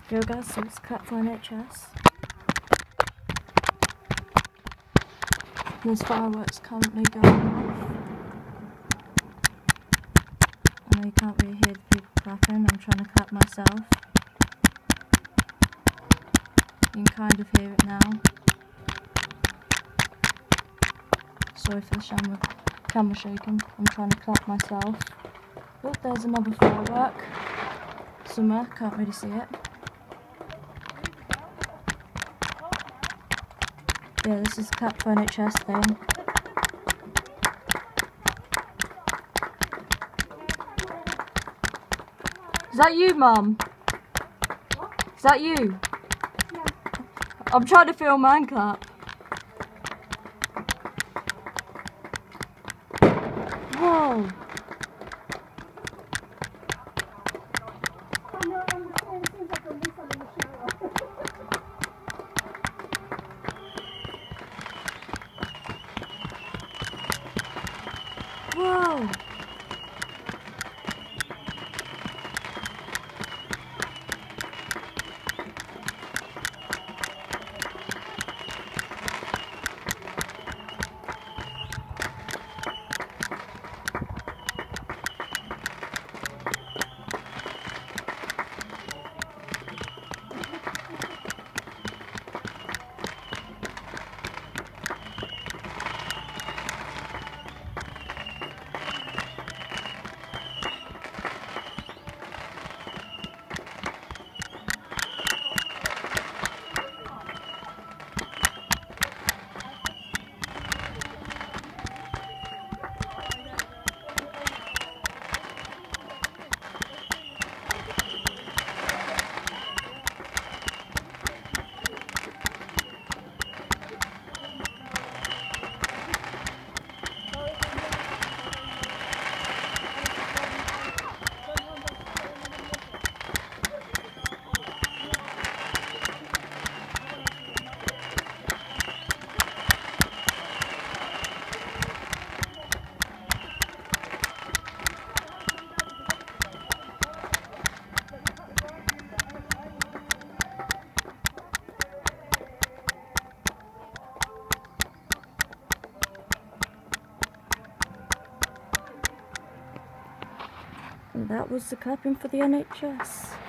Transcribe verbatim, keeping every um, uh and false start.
Yo guys, so it's clap for N H S. There's fireworks currently going off. I know you can't really hear the people clapping, I'm trying to clap myself. You can kind of hear it now. Sorry for the camera, camera shaking, I'm trying to clap myself. Oh, there's another firework. Somewhere, can't really see it. Yeah, this is clap for N H S thing. Is that you, Mum? Is that you? Yeah. I'm trying to film man clap. Whoa! Whoa! And that was the clapping for the N H S.